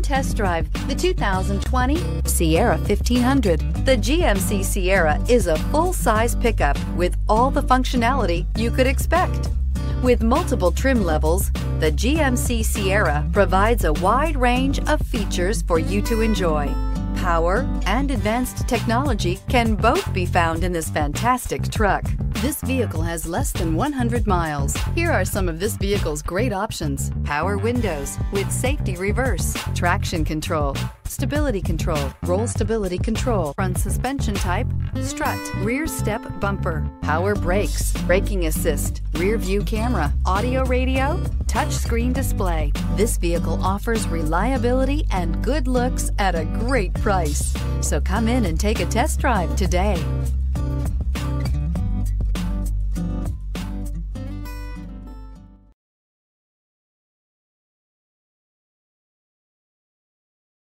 test drive the 2020 Sierra 1500. The GMC Sierra is a full-size pickup with all the functionality you could expect. With multiple trim levels, the GMC Sierra provides a wide range of features for you to enjoy. Power and advanced technology can both be found in this fantastic truck. This vehicle has less than 100 miles. Here are some of this vehicle's great options: power windows with safety reverse, traction control, stability control, roll stability control, front suspension type, strut, rear step bumper, power brakes, braking assist, rear view camera, audio radio, touchscreen display. This vehicle offers reliability and good looks at a great price. So come in and take a test drive today.